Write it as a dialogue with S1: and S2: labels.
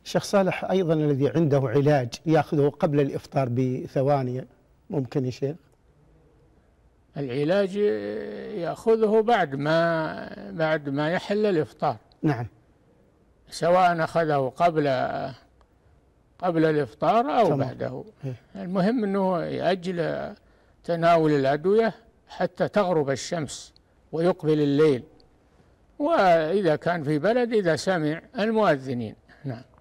S1: شيخ صالح، أيضا الذي عنده علاج يأخذه قبل الإفطار بثواني ممكن يا شيخ؟
S2: العلاج يأخذه بعد ما يحل الإفطار.
S1: نعم.
S2: سواء أخذه قبل الإفطار أو
S1: تمام.
S2: بعده. المهم أنه يأجل تناول الأدوية حتى تغرب الشمس ويقبل الليل، وإذا كان في بلد إذا سمع المؤذنين. نعم.